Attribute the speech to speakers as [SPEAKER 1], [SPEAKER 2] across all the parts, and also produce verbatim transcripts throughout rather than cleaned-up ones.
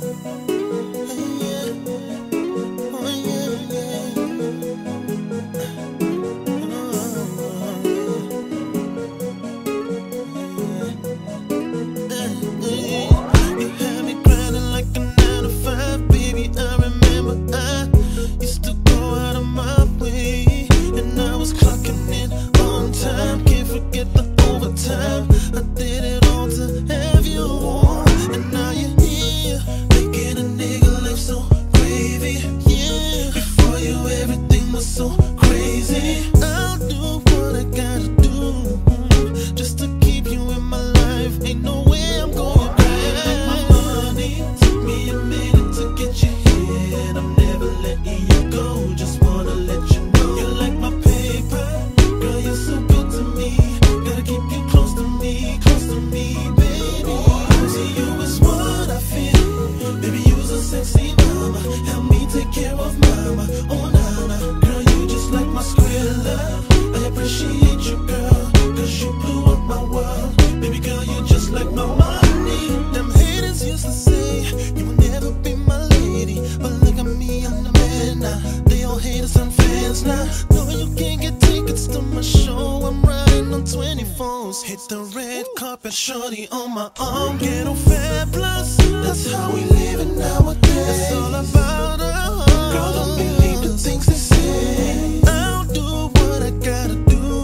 [SPEAKER 1] Hit the red carpet, shorty on my arm. Ghetto Fab Plus, that's how we living nowadays. It's all about us. Girl, don't believe the things they say. I'll do what I gotta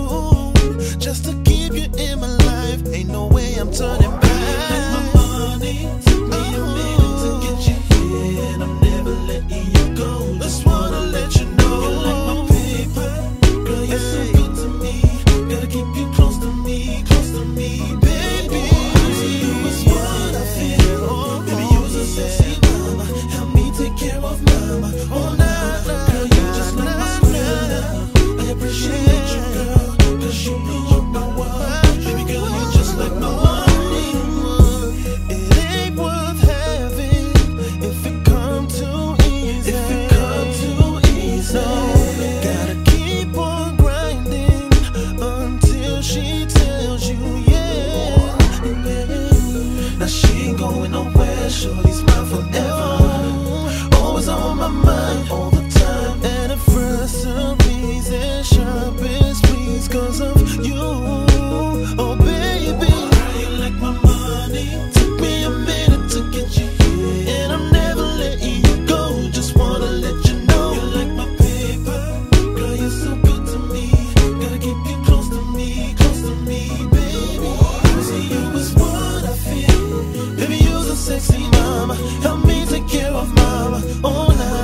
[SPEAKER 1] do just to keep you in my life. Ain't no way I'm turning back. Take my money, took me a minute to get you here, and I'm never letting you go. Just wanna let you know you like my paper. Girl, you're so good to me. Gotta keep you close to me, close to me, baby. You is what I feel. Baby, you's a sexy mama. Help me take care of mama. Oh, nah, nah. Girl, you just like my splendor. I appreciate you, girl, cause you blew up my world. Baby girl, you just like my money. It ain't worth having if it come too easy. If it come too easy. Gotta keep on grinding until she tells you, yeah, yeah. Now she ain't going nowhere, shorty's mine forever. Always on my mind, all the time. And if recipes and sharpest please, cause of you, oh baby. Girl, you like my money. Took me a minute to get you here, and I'm never letting you go. Just wanna let you know you like my paper. Girl, you're so good to me. Gotta keep you close to me, close to me, baby. See, you is what I feel. Baby, you're a sexy mama. Help me take care of mama. Oh, now